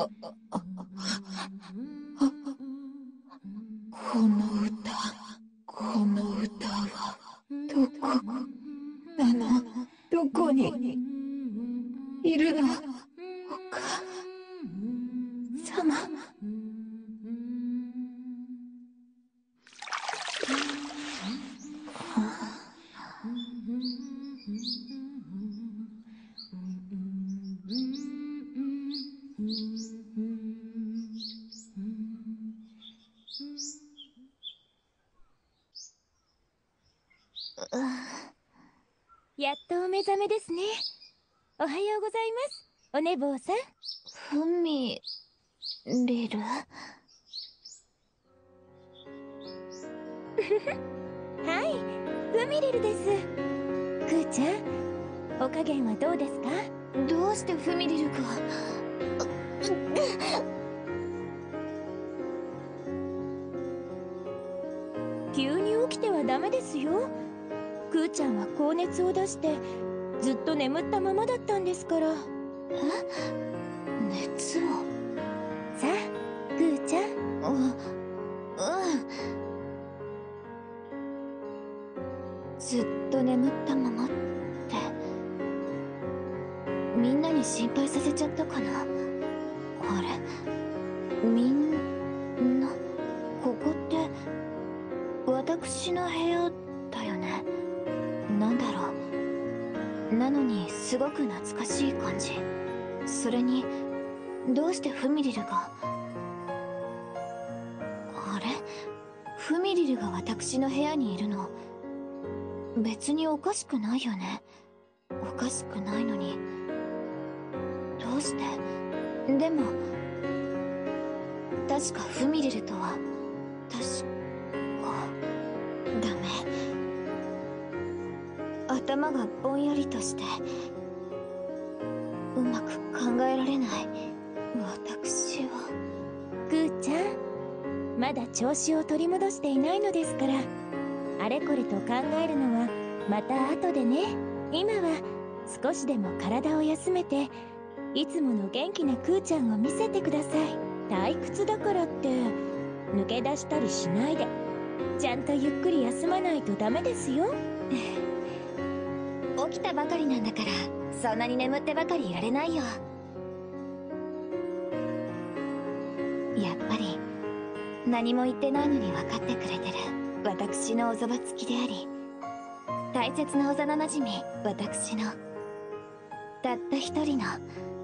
この歌、この歌は、どこどこに、いるの、お母様。 やっとお目覚めですね。おはようございます、お寝坊さん。 ふみりる。 はい、ふみりるです。くーちゃん、お加減はどうですか？ どうしてふみりるが。 急に起きてはダメですよ。くーちゃんは高熱を出してずっと眠ったままだったんですから。 熱を。 さあ、くーちゃん。 ずっと眠ったままって、みんなに心配させちゃったかな。あれ、みんな、ここって私の部屋だよね。なんだろう、なのにすごく懐かしい感じ。それにどうしてフミリルが。あれ、フミリルが私の部屋にいるの、別におかしくないよね。おかしくないのに、どうして。でも確かフミリルとは、確かダメ。頭がぼんやりとしてうまく考えられない。私は。 くーちゃん、まだ調子を取り戻していないのですから、あれこれと考えるのはまた後でね。今は少しでも体を休めて、いつもの元気なくーちゃんを見せてください。退屈だからって抜け出したりしないで、ちゃんとゆっくり休まないとダメですよ。 起きたばかりなんだから、そんなに眠ってばかりいられないよ。やっぱり何も言ってないのに分かってくれてる私のおそばつきであり、大切な幼なじみ、私のたった一人の。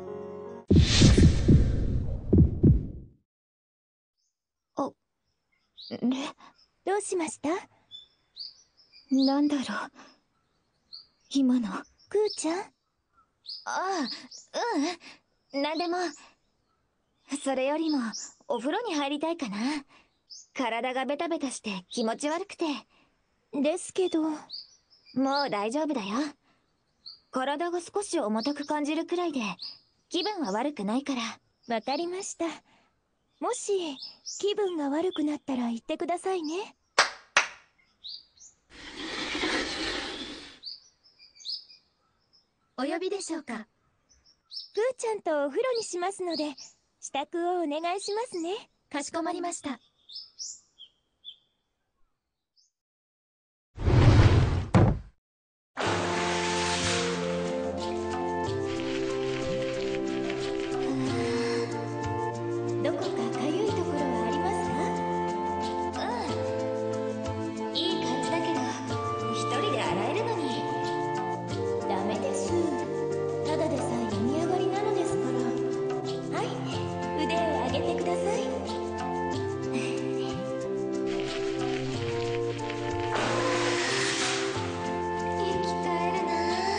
どうしました？ なんだろう、今の。 くーちゃん。 ああ、なんでも。それよりもお風呂に入りたいかな。体がベタベタして気持ち悪くて。 ですけど。 もう大丈夫だよ。体が少し重たく感じるくらいで気分は悪くないから。 わかりました。もし気分が悪くなったら言ってくださいね。 お呼びでしょうか。 くーちゃんとお風呂にしますので、支度をお願いしますね。 かしこまりました。 どこかかゆいところはありますか？いい感じだけど、一人で洗えるのに。 ダメです。ただでさえ病み上がりなのですから。はい、腕を上げてください。 生き返るな。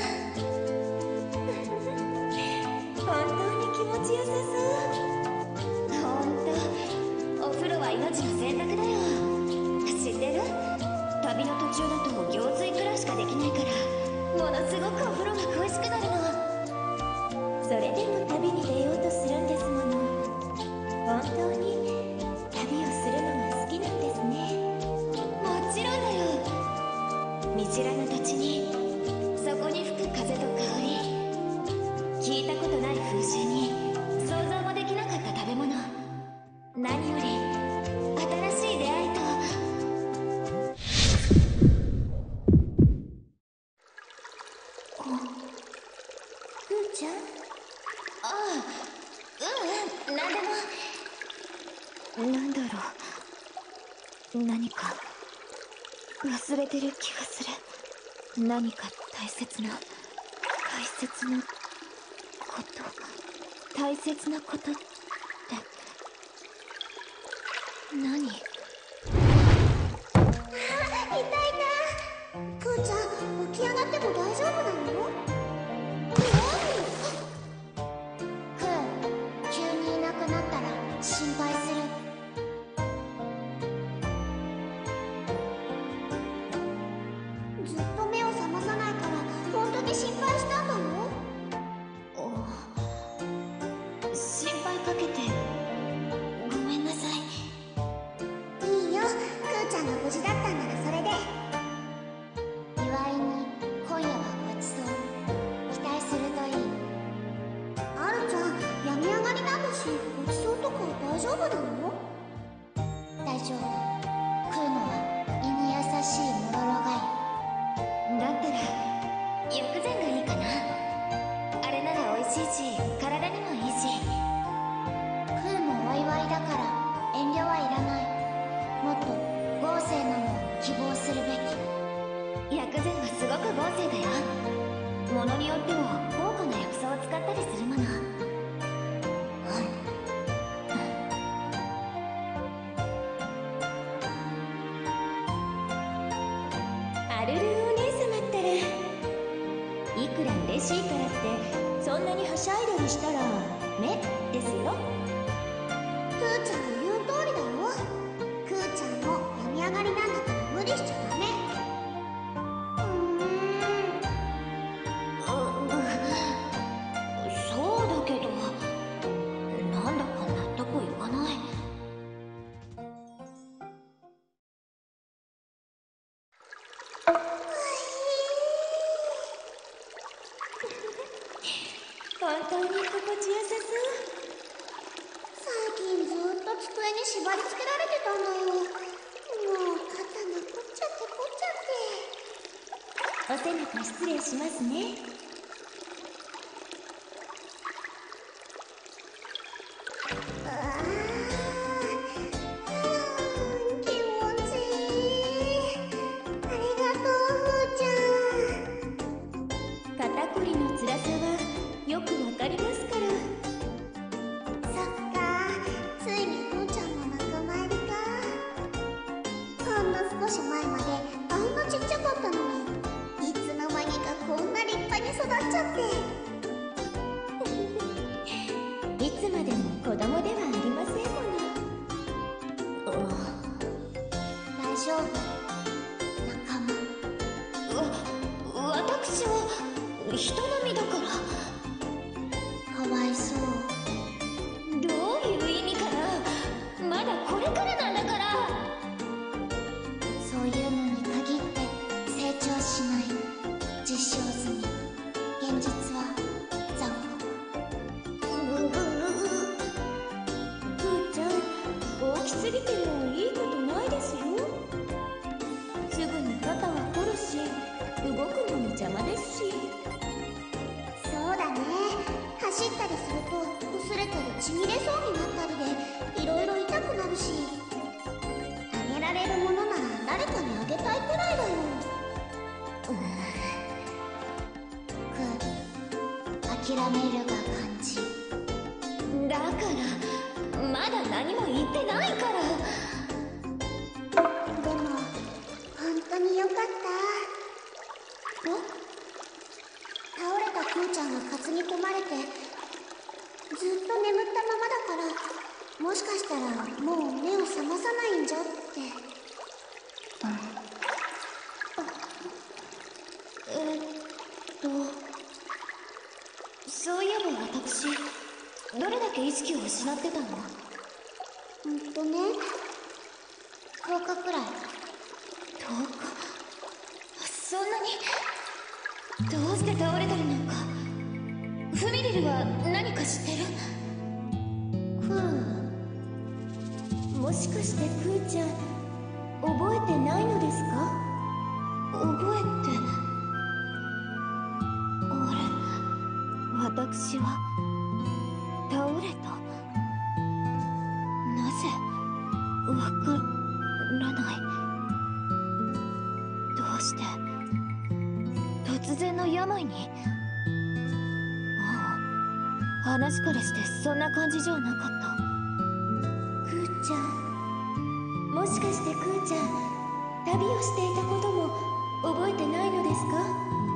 本当に気持ちよさそう。 ほんと、お風呂は命の選択だよ。知ってる？旅の途中だと行水くらいしかできないから、ものすごくお風呂が恋しくなるの。 それでも旅に出ようとするんですもの。本当に旅をするのが好きなんですね。 もちろんだよ。見知らぬ土地に、そこに吹く風と香り、聞いたことない風習に想像もできなかった何か忘れてる気がする。何か大切なことって何？ 痛いな。くーちゃん、起き上がっても大丈夫なの？くー、急にいなくなったら心配する。ずっと目を覚まさないから本当に心配したんだよ。 心配かけてごめんなさい。 いいよ、くーちゃんが無事だったんならそれで。岩井に今夜はごちそう期待するといい。あるちゃん、病み上がりなんだし、ごちそうとか大丈夫なの？大丈夫。食うのは胃に優しいもろろがゆ。 だったら薬膳がいいかな。あれなら美味しいし体にもいいし。 食うもお祝いだから遠慮はいらない。もっと豪勢なのを希望するべき。 薬膳はすごく豪勢だよ。ものによっては高価な薬草を使ったりするもの。 アルルお姉様ったら、いくら嬉しいからってそんなにはしゃいだりしたらねですよ。 くーちゃんの言う通りだよ。くーちゃんも病み上がりなんだから無理しちゃダメ。 そうだけどなんだか納得いかない。 本当に心地よさ最近ずっと机に縛り付けられてたんだよ。もう肩が凝っちゃって凝っちゃって。 そう。お背中失礼しますね。 気持ちいい。ありがとう、ふーちゃん。 肩こりの辛さはよくわかりますから。 そっか、ついにふーちゃんの仲間入りか。ほんの少し前まであんなちっちゃかったのに、いつの間にかこんな立派に育っちゃって。 いつまでも子供ではありませんもの。 大丈夫、仲間。 私は人並みだから。 かわいそう。 どういう意味かな。まだこれからなんだから。 そういうのに限って成長しない。実証済み。現実は残酷。 ふーちゃん、大きすぎてもいいことないですよ。すぐに肩は凝るし、動くのに邪魔ですし。 そうだね。走ったりすると擦れたりちぎれそうになったりでいろいろ痛くなるし、あげられるものなら誰かにあげたいくらいだよ。諦めるが肝心。 だからまだ何も言ってないから。 でも本当によかった。倒れたくーちゃんが担ぎ込まれてずっと眠ったままだから、もしかしたらもう目を覚まさないんじゃって。 そういえば私どれだけ意識を失ってたの？ ね、10日くらい。 10日？そんなに？どうして倒れてるのかフミリルは何か知ってる？ もしかしてくーちゃん、覚えてないのですか？ 覚えて私は倒れた。なぜわからない。 突然の病に。ああ、話からしてそんな感じじゃなかった。 クーちゃん、もしかしてクーちゃん、旅をしていたことも覚えてないのですか？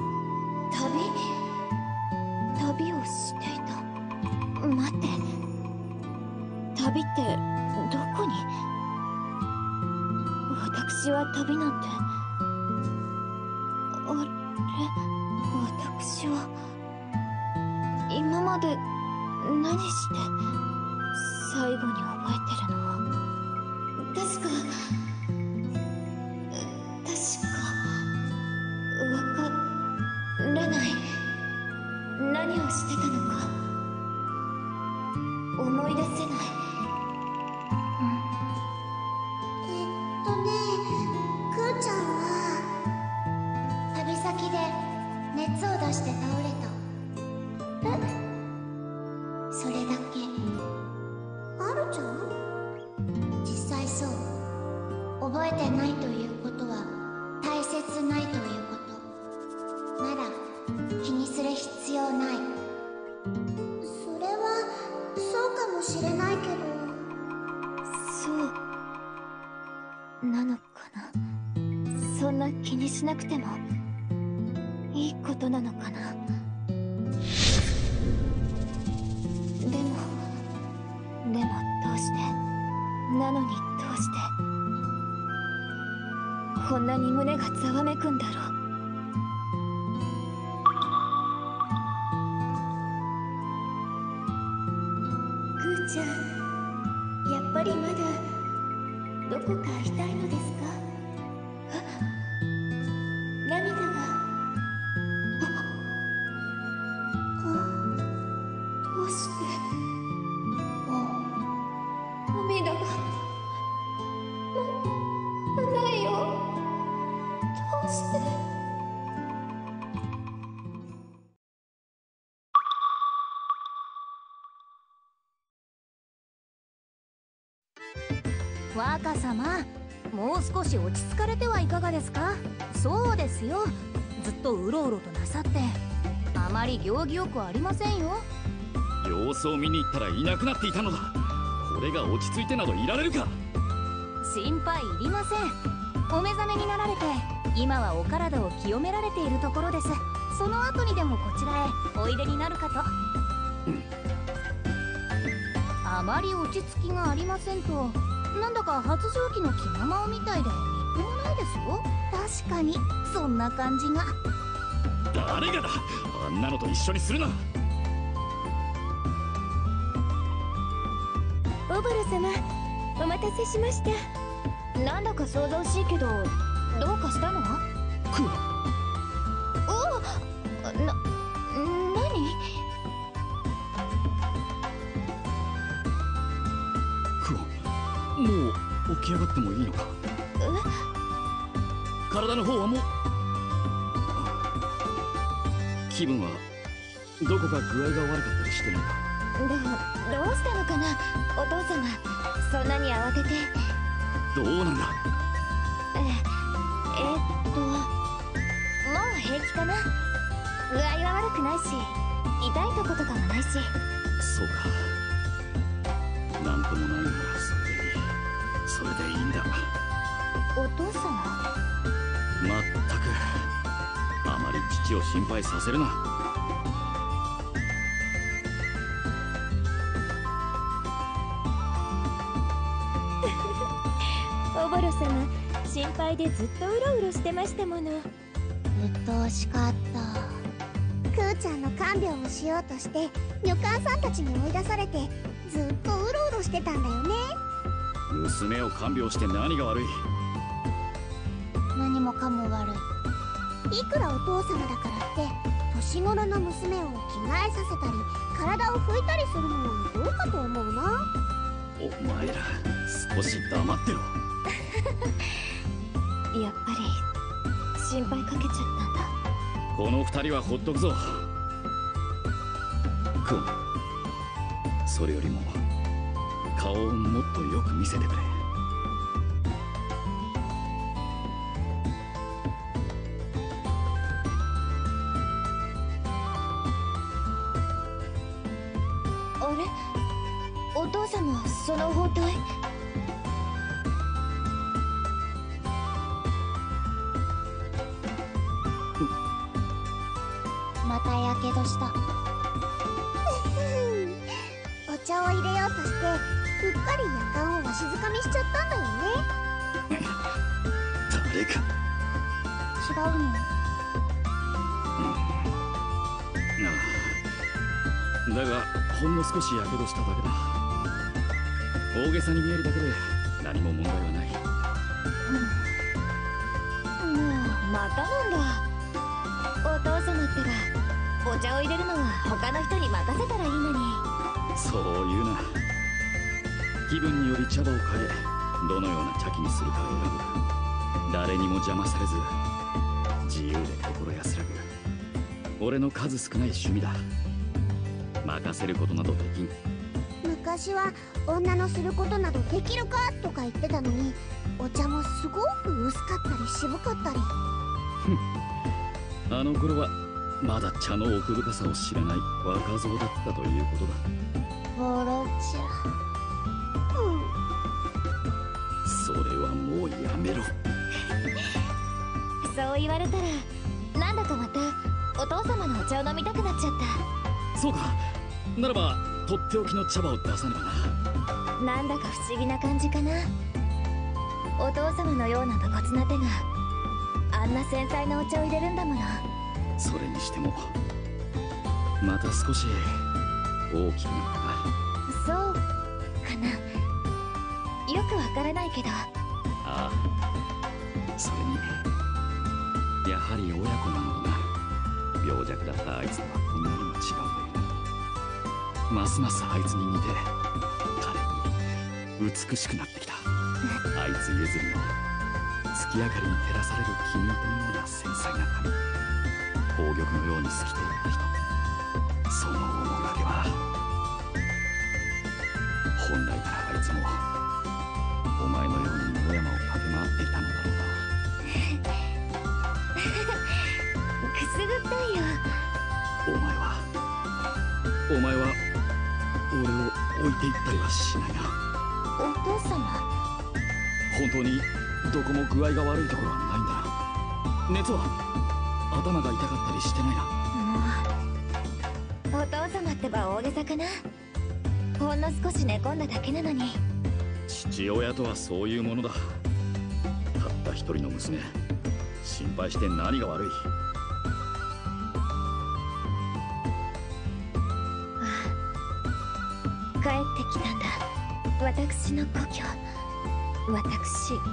旅をしていた。待って、旅ってどこに？私は旅なんて。あれ、私は今まで何して最後に覚えてるの？確かわからない。何をしてたのか思い出せない。 くーちゃんは旅先で熱を出して倒れた。それだけ。あるちゃん？実際そう。覚えてないということは大切ないということなら気にする必要ない。それはそうかもしれないけど。 そうなのかな。そんな気にしなくてもいいことなのかな。でもどうして、なのにどうしてこんなに胸がざわめくんだろう。 クーちゃん、やっぱりまだどこか痛いのですか？涙が。 どうして涙がないよ。どうして。 若様、もう少し落ち着かれてはいかがですか？そうですよ、ずっとうろうろとなさってあまり行儀よくありませんよ。 様子を見に行ったらいなくなっていたのだ。これが落ち着いてなどいられるか。 心配いりません。お目覚めになられて今はお体を清められているところです。その後にでもこちらへおいでになるかと。あまり落ち着きがありませんと、なんだか発情期の気ままをみたいでみっともないですよ。確かにそんな感じが。 誰がだ、あんなのと一緒にするな。 オブル様、お待たせしました。 なんだか想像しいけど、どうかしたの？何？ クオン、もう起き上がってもいいのか？体の方はもう。気分はどこか具合が悪かったりしてるのか？ どうしたのかな、お父様。そんなに慌てて。 どうなんだ？ もう平気かな。具合は悪くないし、痛いとことかもないし。 そうか、なんともないならそれでいいんだ。 お父様？ まったく、あまり父を心配させるな。 おぼろ様、心配でずっとうろうろしてましたもの。 鬱陶しかった。クーちゃんの看病をしようとして女官さんたちに追い出されてずっとうろうろしてたんだよね。 娘を看病して何が悪い？ 何もかも悪い。いくらお父様だからって年頃の娘を着替えさせたり体を拭いたりするのはどうかと思うな。 お前ら少し黙ってろ。 やっぱり心配かけちゃったんだ。 この二人はほっとくぞ。クオン、それよりも顔をもっとよく見せてくれ。 れ、お父様、その包帯。 またやけどした。お茶を入れようとしてうっかり夜間をわしづかみしちゃったんだよね。 誰か。 違うの？ だがほんの少しやけどしただけだ。大げさに見えるだけで何も問題はない。 またなんだ。お父様ってば、お茶を入れるのは他の人に任せたらいいのに。 そう言うな。気分により茶葉を変え、どのような茶器にするかを選ぶ。誰にも邪魔されず自由で心安らぐ。俺の数少ない趣味だ。任せることなどできん。 昔は女のすることなどできるかとか言ってたのに、お茶もすごく薄かったり渋かったり。 あの頃はまだ茶の奥深さを知らない若造だったということだ。 ボロ茶。 それはもうやめろ。 そう言われたら、なんだかまたお父様のお茶を飲みたくなっちゃった。 そうか。ならばとっておきの茶葉を出さねばな。 なんだか不思議な感じかな。お父様のような武骨な手があんな繊細なお茶を入れるんだもの。 それにしてもまた少し大きくなったな。 そうかな。よくわからないけど。 ああ、それにやはり親子なのだな。病弱だったあいつとはこんなにも違うんだよな。ますますあいつに似て彼に美しくなってきた。あいつ譲りの月明かりに照らされる君糸のような繊細な髪、宝玉のように透き通った人、その面影は本来ならあいつもお前のように野山を駆け回っていたのだろうな。 くすぐったいよ。 お前は俺を置いていったりはしないな。 お父様。 本当にどこも具合が悪いところはないんだな。熱は頭が痛かったりしてないな。 お父様ってば大げさかな。ほんの少し寝込んだだけなのに。 父親とはそういうものだ。たった一人の娘、心配して何が悪い。 帰ってきたんだ。私の故郷。私の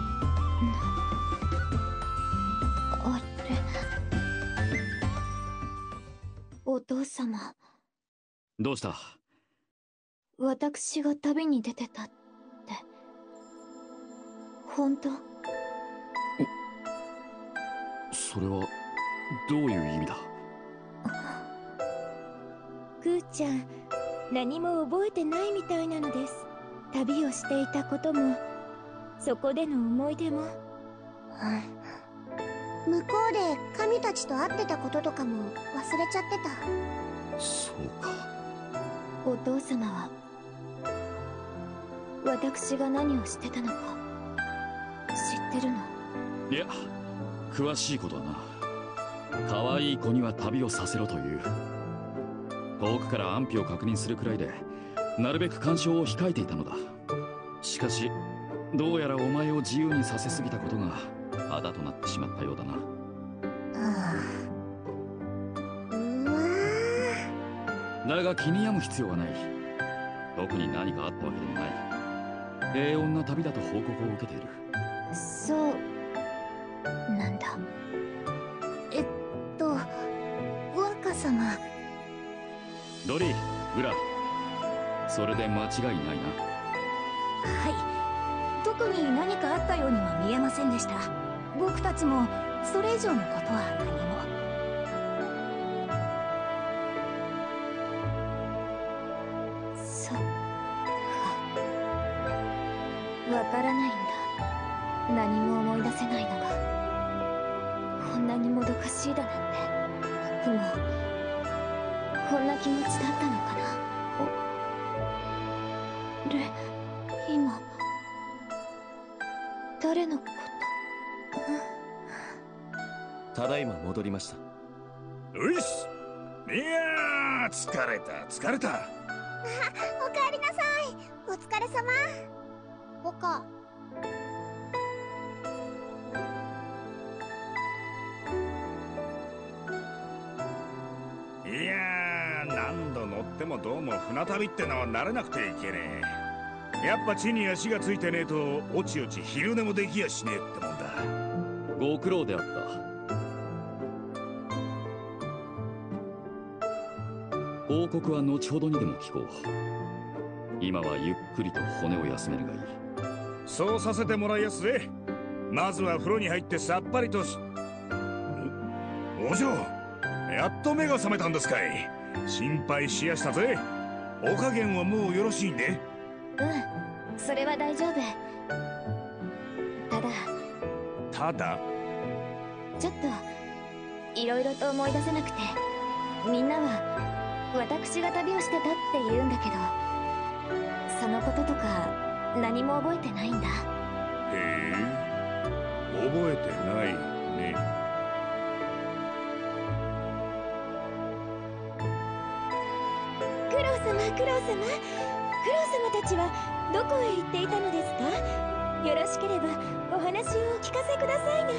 あれ、お父様。 どうした？ 私が旅に出てたって本当？ それはどういう意味だ？ クーちゃん、何も覚えてないみたいなのです。旅をしていたこともそこでの思い出も。 向こうで神たちと会ってたこととかも忘れちゃってた。 そうか。 お父様は私が何をしてたのか知ってるの？ いや、詳しいことはな。可愛い子には旅をさせろという。遠くから安否を確認するくらいでなるべく干渉を控えていたのだ。しかしどうやらお前を自由にさせすぎたことがあだとなってしまったようだな。だが気に病む必要はない。特に何かあったわけでもない。平穏な旅だと報告を受けている。 そうなんだ。 若様。 ロリー、グラ、それで間違いないな。 はい、特に何かあったようには見えませんでした。僕たちもそれ以上のことは何も。 そっか。わからないんだ。何も思い出せないのが。こんなにもどかしいだなんて。もうこんな気持ちだったのかな。 れ今誰のこと？ ただいま戻りました。 ういっす。いやー、疲れた。 おかえりなさい。お疲れ様。ボカ。 いやー、何度乗ってもどうも船旅ってのは慣れなくていけねえ。やっぱ地に足がついてねえとおちおち昼寝もできやしねえってもんだ。 ご苦労であった。報告は後ほどにでも聞こう。今はゆっくりと骨を休めるがいい。 そうさせてもらいやすぜ。まずは風呂に入ってさっぱりとし。お嬢、やっと目が覚めたんですかい。心配しやしたぜ。お加減はもうよろしいね。 うん、それは大丈夫。ただちょっといろいろと思い出せなくて、みんなは私が旅をしてたって言うんだけど、そのこととか何も覚えてないんだ。 へえ、覚えてないね。 クロウ様たちはどこへ行っていたのですか？よろしければお話をお聞かせくださいな。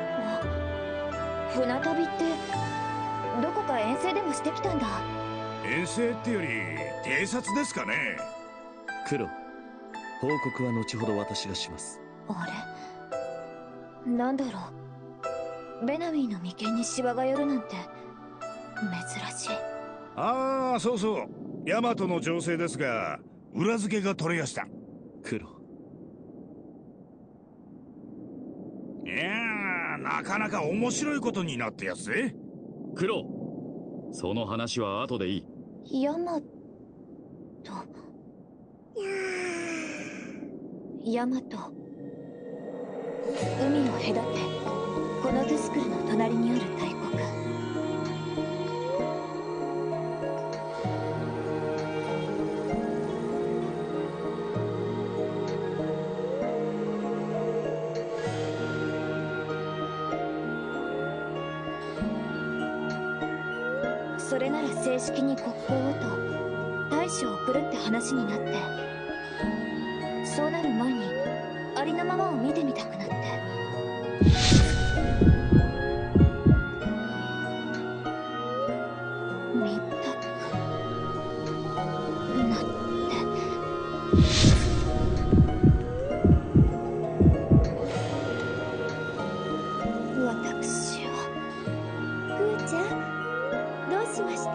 船旅ってどこか遠征でもしてきたんだ。 遠征ってより偵察ですかね。 黒、報告は後ほど私がします。 あれなんだろう、ベナミーの眉間にシワが寄るなんて珍しい。 ああ、そうそう、ヤマトの情勢ですが裏付けが取れやした。 黒、 いやー、なかなか面白いことになってやつぜ。 黒、その話は後でいい。 ヤマト、海を隔てこのトゥスクルの隣にある大国。それなら正式に国交をと大使を送るって話になって、そうなる前にありのままを見てみたくなって。見たくなって。私はグーちゃん、どうしました？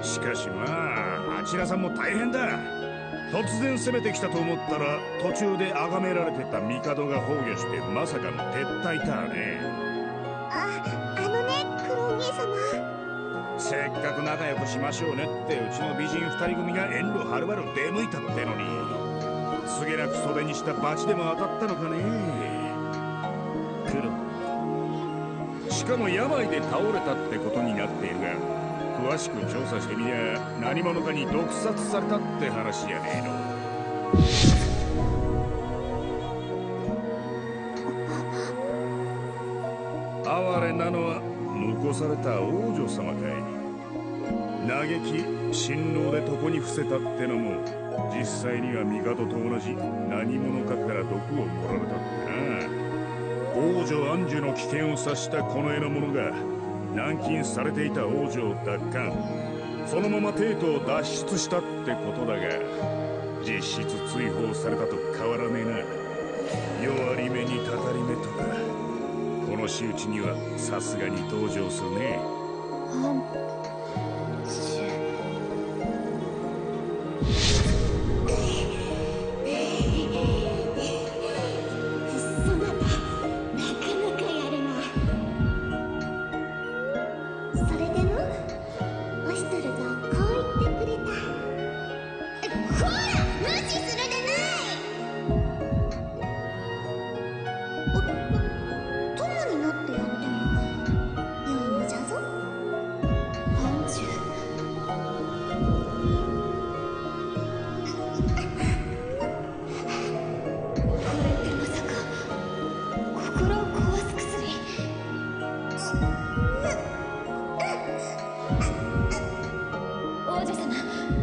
しかしまあ、あちらさんも大変だ。突然攻めてきたと思ったら途中で崇められてた帝が崩御してまさかの撤退かね。 あのね、クロお兄様。 せっかく仲良くしましょうねってうちの美人二人組が遠路はるばる出向いたってのに、すげなく袖にした罰でも当たったのかね。 黒、 しかも病で倒れたってことになっているが、詳しく調査してみりゃ何者かに毒殺されたって話じゃねえの。哀れなのは残された王女様かい。嘆き辛労で床に伏せたってのも実際には帝と同じ何者かから毒を盛られたってな。王女アンジュの危険を察したこの絵の者が軟禁されていた王女を奪還、そのまま帝都を脱出したってことだが、実質追放されたと変わらねえな。弱り目にたたり目とかこの仕打ちにはさすがに登場するね。 アンジュ。 そなた、なかなかやるな。それでもオシトルがこう言ってくれた。こら、無視するでない。友になってやっても良いのじゃぞ。 アンジュ。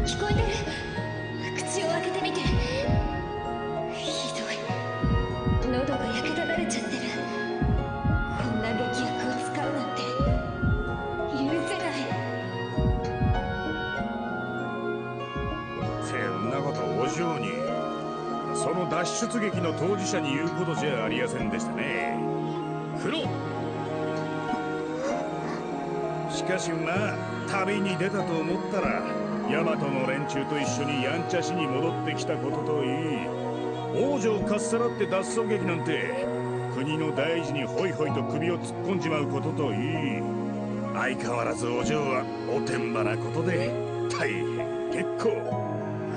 聞こえてる？口を開けてみて。ひどい。喉が焼けただれちゃってる。こんな劇薬を使うなんて許せない。 そんなことお嬢に、その脱出劇の当事者に言うことじゃありやせんでしたね。 フロ。 しかしまあ旅に出たと思ったらヤマトの連中と一緒にやんちゃしに戻ってきたことといい、王女をかっさらって脱走劇なんて国の大事にホイホイと首を突っ込んじまうことといい、相変わらずお嬢はおてんばなことで大変結構。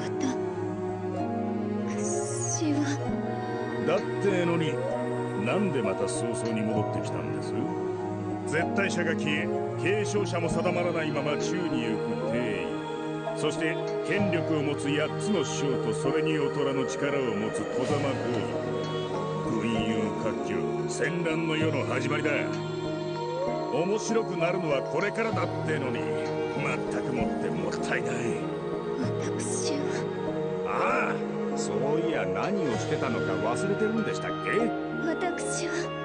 私はだってのになんでまた早々に戻ってきたんです？絶対者が消え継承者も定まらないまま宙に行く帝位、そして権力を持つ8つの将とそれに劣らぬ力を持つ外様豪族、軍用割拠戦乱の世の始まりだ。面白くなるのはこれからだってのに全くもってもったいない。 私はああ、そういや何をしてたのか忘れてるんでしたっけ？ 私は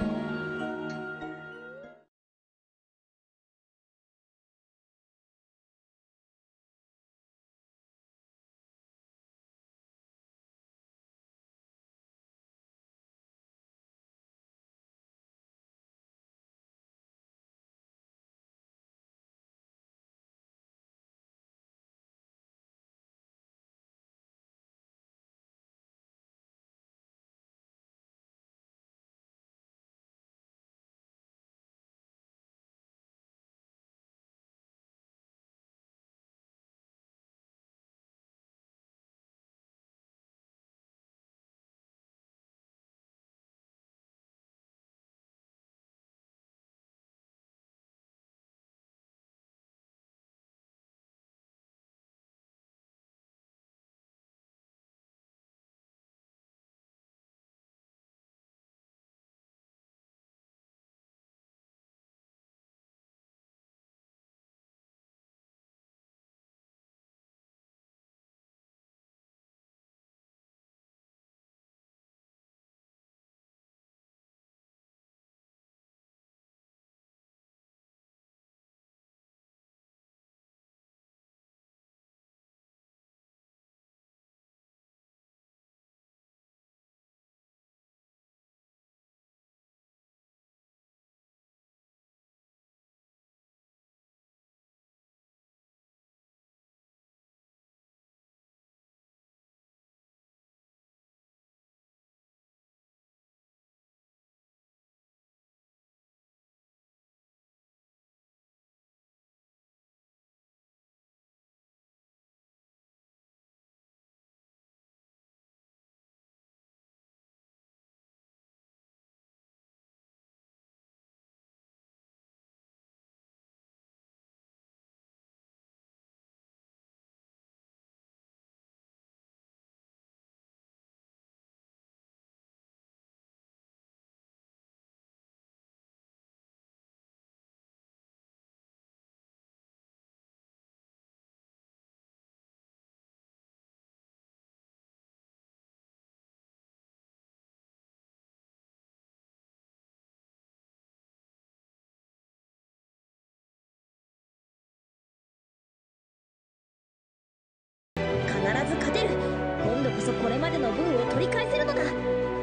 必ず勝てる。今度こそこれまでの分を取り返せるのだ。 な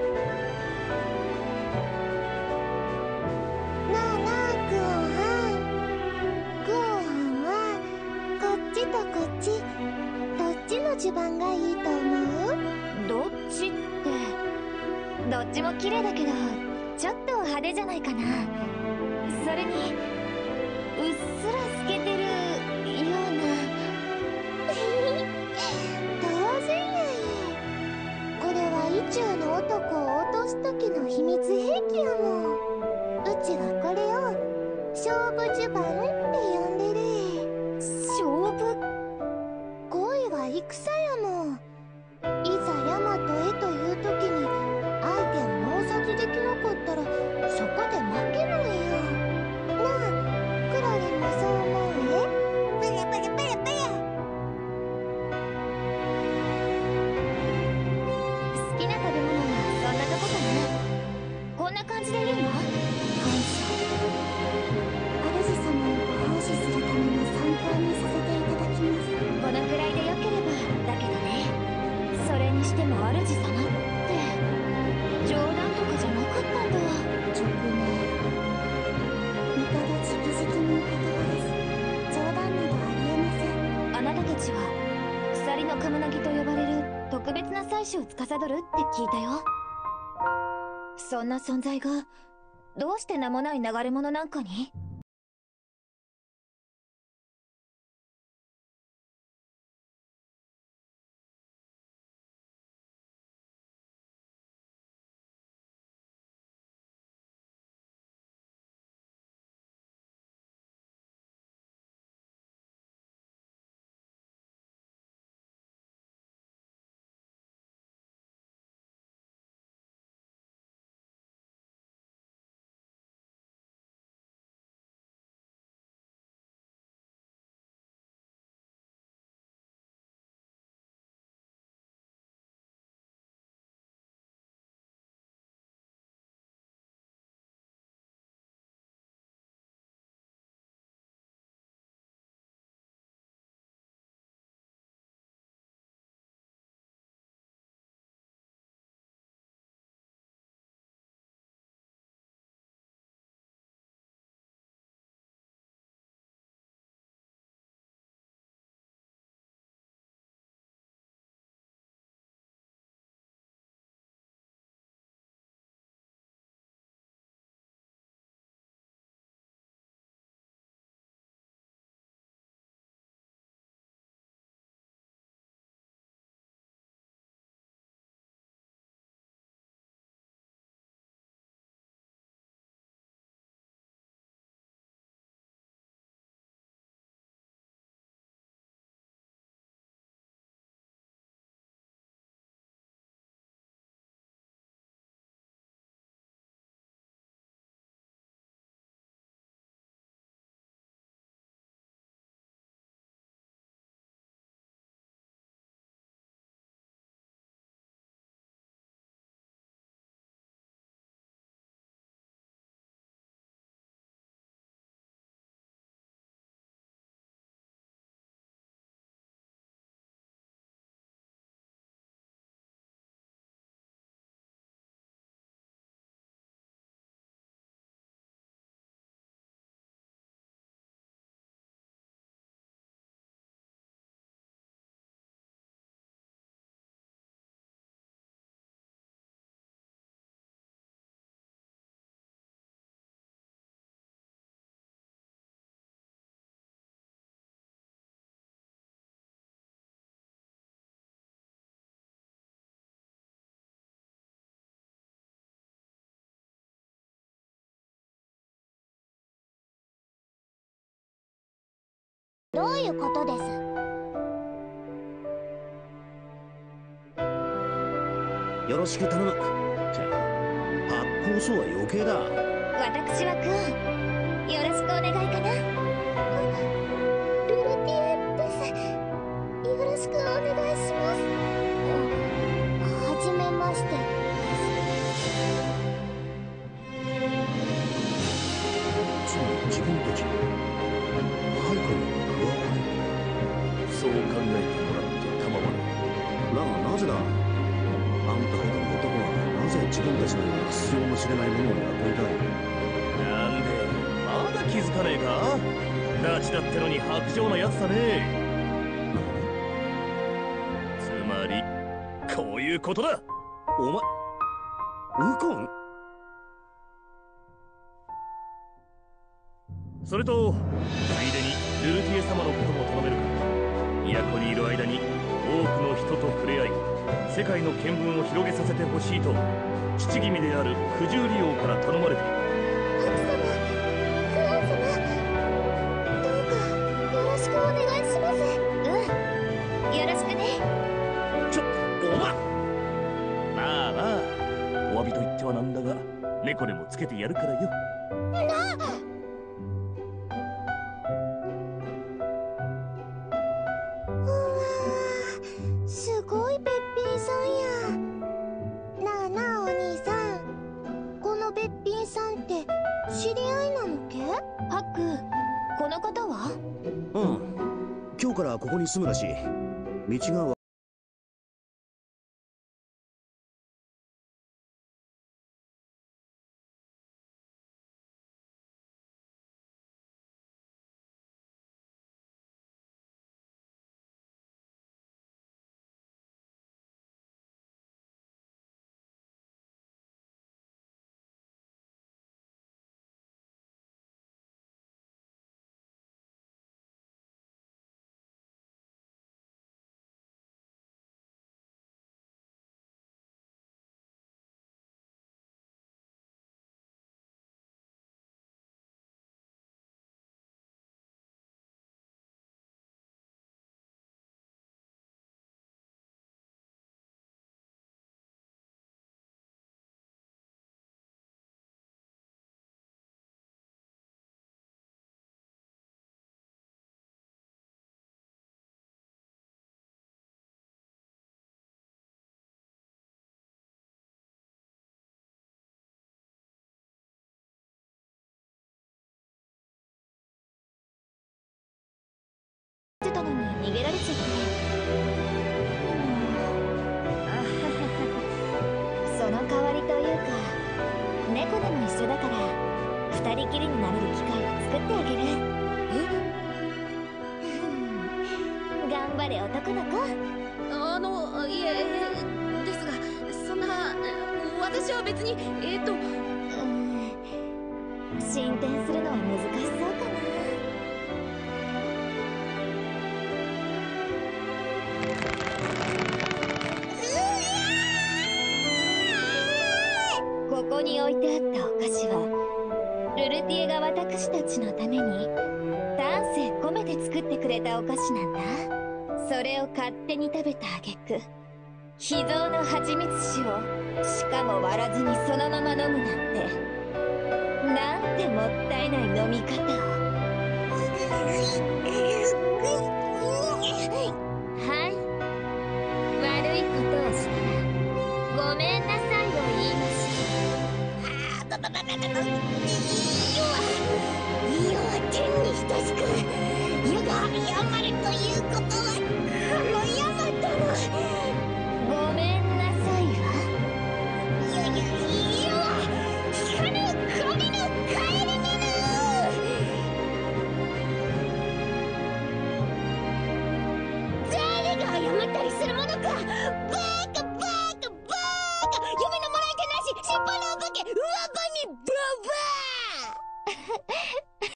あなあクオハン、クオハンはこっちとこっちどっちの襦袢がいいと思う？ どっちって、どっちも綺麗だけどちょっと派手じゃないかな。それにうっすら透けてるような。 当然やい。これは意中の男を落とす時の秘密兵器やもん。うちはこれを勝負襦袢って呼んでる。 勝負？ 恋は戦やもん。いざヤマトへという時に相手を猛殺できなかったらそこで負けるのよ。なあクロリンもそう思う？プレプレプレプレ。 死を司るって聞いたよ。そんな存在がどうして名もない流れ者なんかに？ どういうことです？ よろしく頼む。発酵素は余計だ。 私はクオン、よろしくお願いかな。 ルルティエです。よろしくお願いします。はじめまして。 つまり自分たち配下に加わる。 そう考えてもらって構わない。 だがなぜだ。あんたほどの男はなぜ自分たちのような必要もしれないものを雇いたい。 なんでまだ気づかねえか。ナチだってのに薄情なやつだね。つまりこういうことだ。 お前ウコン。 それとついでにルルティエ様のことも頼めるか。都にいる間に多くの人と触れ合い、世界の見聞を広げさせてほしいと父君である九十里王から頼まれている。 ハク様、クオン様、どうかよろしくお願いします。 よろしくね。 お前。 まあまあ、お詫びと言ってはなんだが猫でもつけてやるからよ。 すごいべっぴんさんや。なあなあお兄さん、このべっぴんさんって知り合いなのけ？ ハック、この方は？ うん。今日からここに住むらしい。道がきりになれる機会を作ってあげる。頑張れ男の子。 いえ、ですが、そんな、私は別に、 進展するのは難しそうかな。ここに置いてあったお菓子はルルティエが私たちのために丹精込めて作ってくれたお菓子なんだ。それを勝手に食べた挙句、秘蔵の蜂蜜酒をしかも割らずにそのまま飲むなんて、なんてもったいない飲み方を。はい、悪いことをしたらごめんなさいを言いまし世は天に等しく、世が病まれということは、ヤマトのごめんなさいは世は光る神の帰り見ぬ。誰が謝ったりするものか。バカバカバカ、夢のもらい手なし、しっぱなお化け、上場にババア。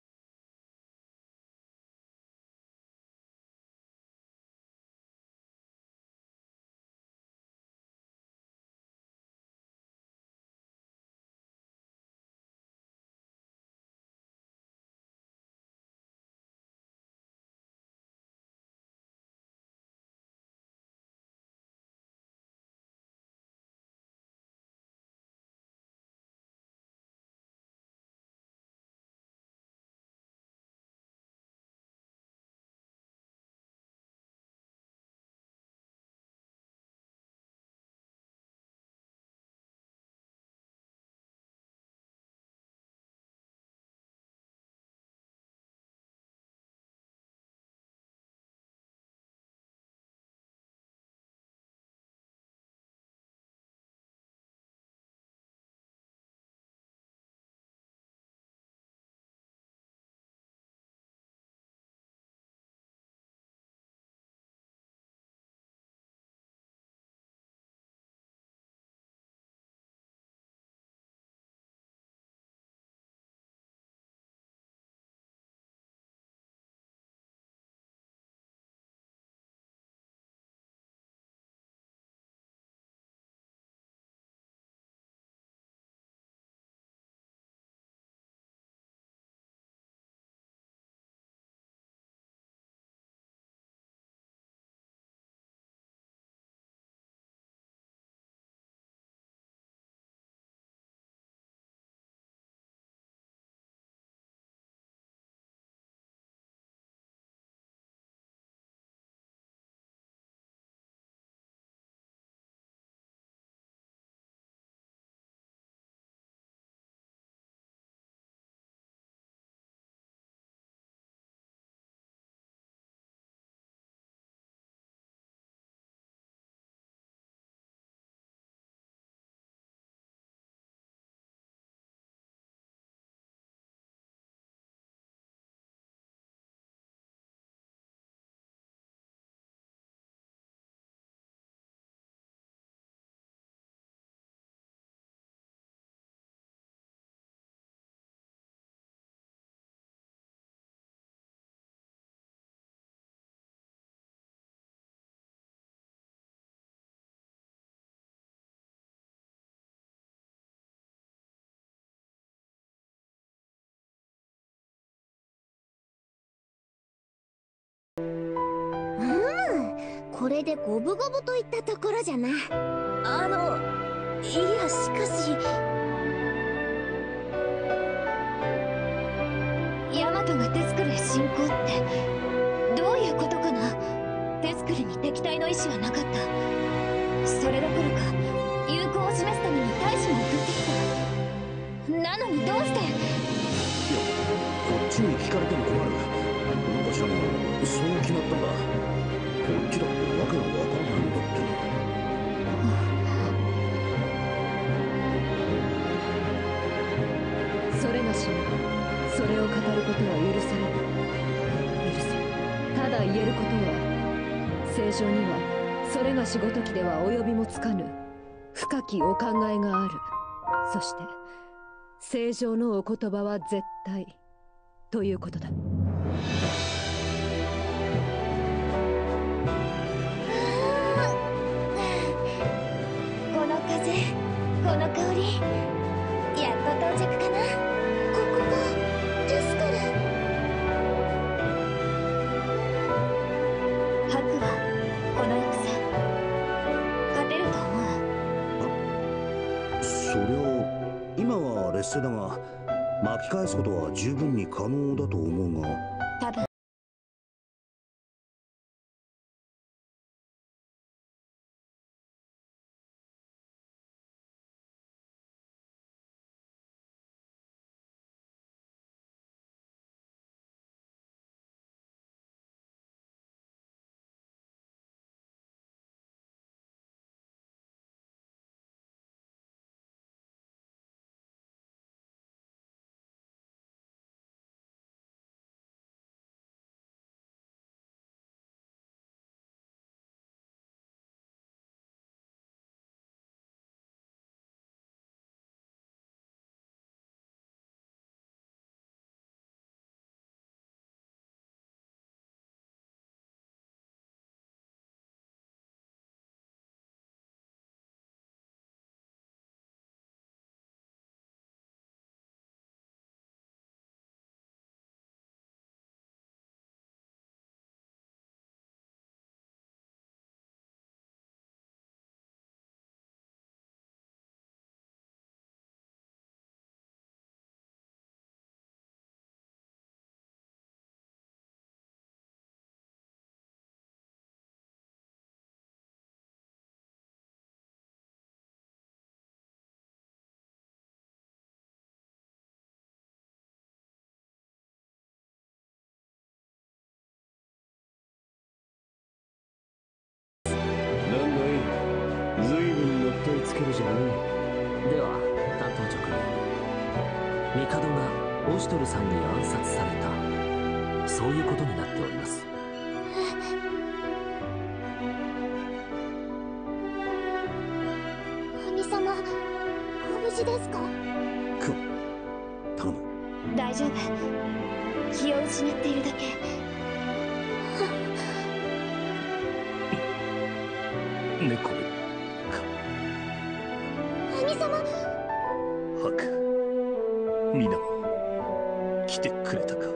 これで五分五分といったところじゃな。いや、しかしヤマトがテスクルへ侵攻ってどういうことかな。テスクルに敵対の意志はなかった。それどころか友好を示すために大使も送ってきた。なのにどうして。 いや、こっちに聞かれても困る。なんかしらもそう決まったんだ。こっちだってわけがわからないんだって。 それなしにそれを語ることは許されない。許せ。ただ言えることは、聖書にはそれがしごときでは及びもつかぬ深きお考えがある。そして正常のお言葉は絶対ということだ。 この風、この香り、やっと到着かな。 ここがテスクル。 ハクはこの戦勝てると思う。 そりゃ今は劣勢だが、巻き返すことは十分に可能だと思うが。 多分つけるじゃない。 では担当直入、帝がオシュトルさんに暗殺された、そういうことになっております。 兄様、ご無事ですか？ クン、頼む。 大丈夫。気を失っているだけ。 猫か。 兄様。 ハク、皆も来てくれたか。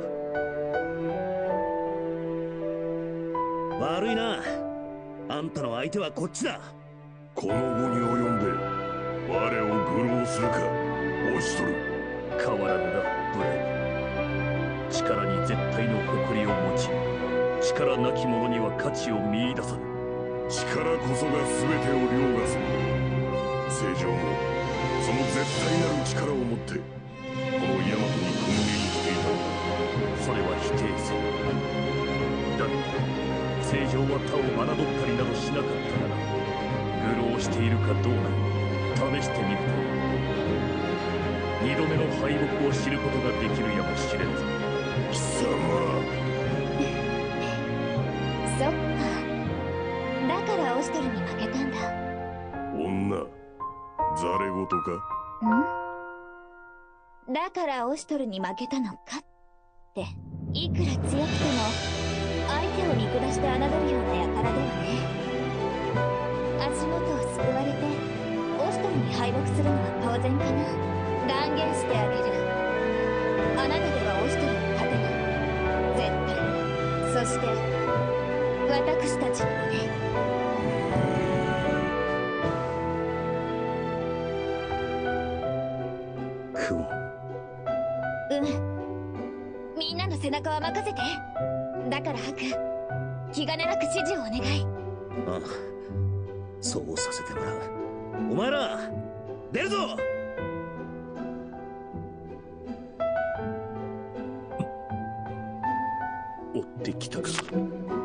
悪いな。あんたの相手はこっちだ。 この後に及んで我を愚弄するか、オシュトル。 変わらぬな、ブレイ。力に絶対の誇りを持ち、力なき者には価値を見出さぬ。 力こそが全てを凌駕する。聖城もその絶対なる力を持ってこの大和に君臨していた。 それは否定せん。だが聖城は他を侮ったりなどしなかったなら、愚弄しているかどうか試してみると、二度目の敗北を知ることができるやもしれんぞ。 貴様。 そっか。だからオシュトルに負けたんだ。 女、ザレ言か？ だからオシュトルに負けたのかって。いくら強くても相手を見下して侮るような輩ではね。足元をすくわれてオシュトルに敗北するのは当然かな。断言してあげる。あなたではオシュトルに勝てない。絶対に。そして私たちにもね。 クン。 みんなの背中は任せて。だからハク、気兼ねなく指示をお願い。 ああ、そうさせてもらう。お前ら出るぞ。 追ってきたか。